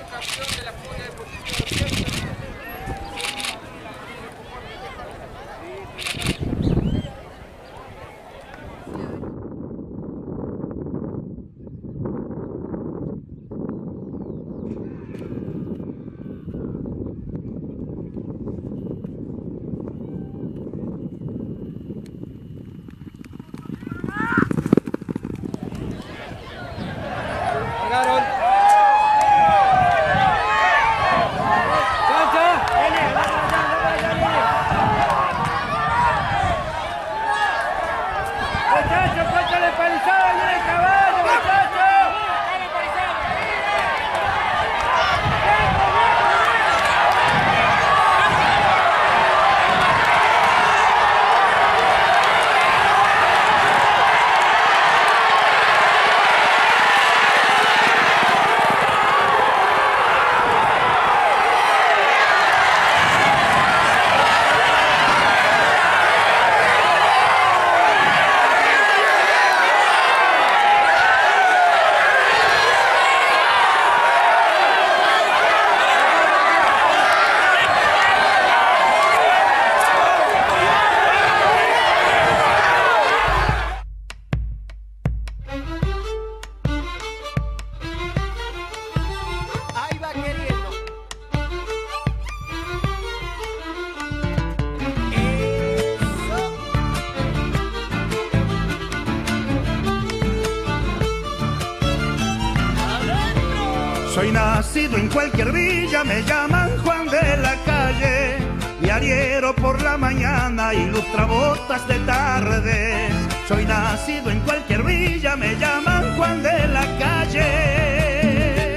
Soy nacido en cualquier villa, me llaman Juan de la Calle, y arriero por la mañana, ilustra botas de tarde. Soy nacido en cualquier villa, me llaman Juan de la Calle.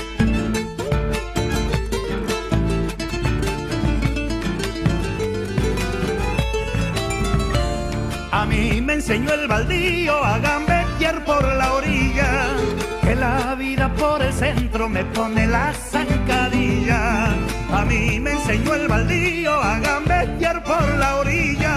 A mí me enseñó el baldío a gambetear por la orilla, que la vida por el centro me pone la zancadilla. A mí me enseñó el baldío a gambetear por la orilla.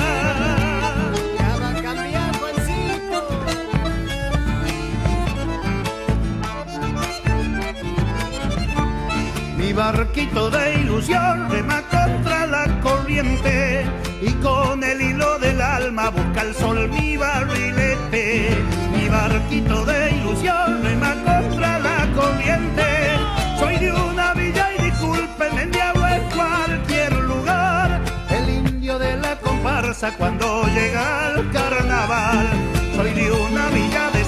Mi barquito de ilusión rema contra la corriente, y con el hilo del alma busca el sol mi barrilete. Mi barquito de ilusión rema contra la corriente. Soy de una villa y disculpen el diablo en cualquier lugar, el indio de la comparsa cuando llega el carnaval. Soy de una villa de